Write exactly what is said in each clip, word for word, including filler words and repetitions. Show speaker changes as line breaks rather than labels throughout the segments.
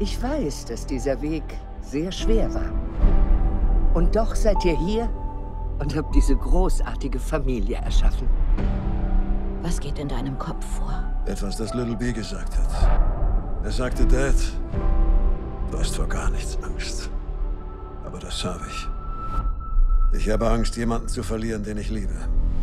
Ich weiß, dass dieser Weg sehr schwer war. Und doch seid ihr hier und habt diese großartige Familie erschaffen.
Was geht in deinem Kopf vor?
Etwas, das Little B gesagt hat. Er sagte, Dad, du hast vor gar nichts Angst. Aber das habe ich. Ich habe Angst, jemanden zu verlieren, den ich liebe.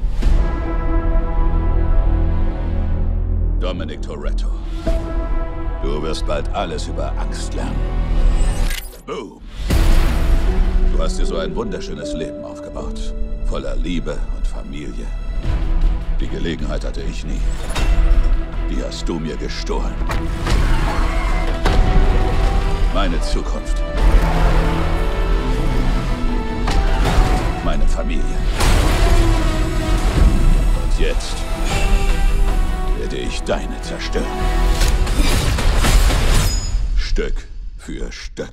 Dominic Toretto. Du wirst bald alles über Angst lernen. Boom. Du hast dir so ein wunderschönes Leben aufgebaut. Voller Liebe und Familie. Die Gelegenheit hatte ich nie. Die hast du mir gestohlen. Meine Zukunft. Meine Familie. Und jetzt werde ich deine zerstören. Stück für Stück.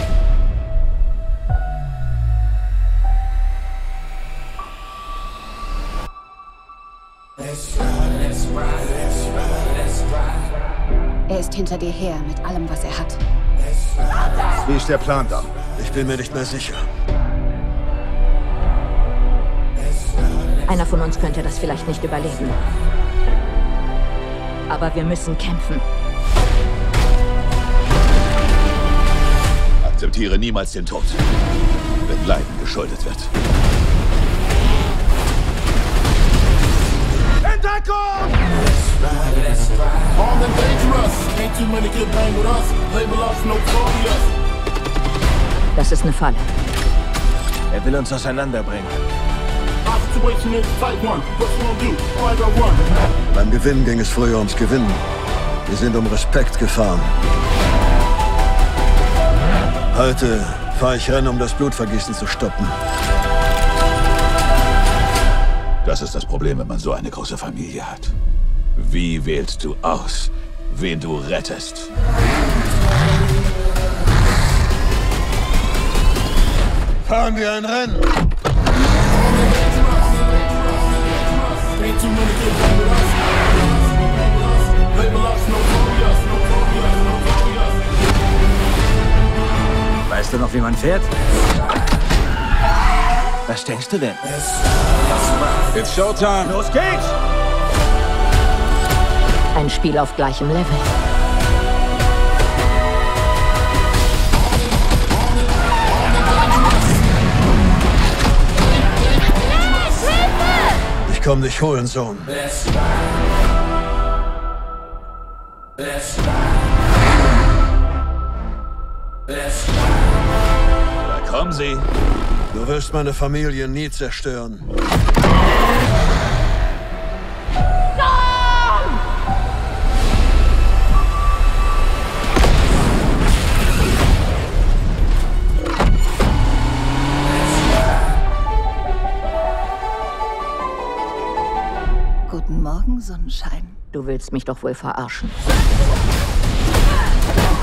Er ist hinter dir her mit allem, was er hat.
Wie ist der Plan da? Ich bin mir nicht mehr sicher.
Einer von uns könnte das vielleicht nicht überleben. Aber wir müssen kämpfen.
Akzeptiere niemals den Tod, wenn Leiden geschuldet wird.
Entdeckung!
Das ist eine Falle.
Er will uns auseinanderbringen.
Beim Gewinnen ging es früher ums Gewinnen. Wir sind um Respekt gefahren. Heute fahre ich Rennen, um das Blutvergießen zu stoppen.
Das ist das Problem, wenn man so eine große Familie hat. Wie wählst du aus, wen du rettest?
Fahren wir ein Rennen!
Weißt du noch, wie man fährt? Was denkst du denn?
It's Showtime!
Los geht's!
Ein Spiel auf gleichem Level.
Ich komm dich holen, Sohn.
Da kommen sie.
Du wirst meine Familie nie zerstören.
Guten Morgen, Sonnenschein. Du willst mich doch wohl verarschen.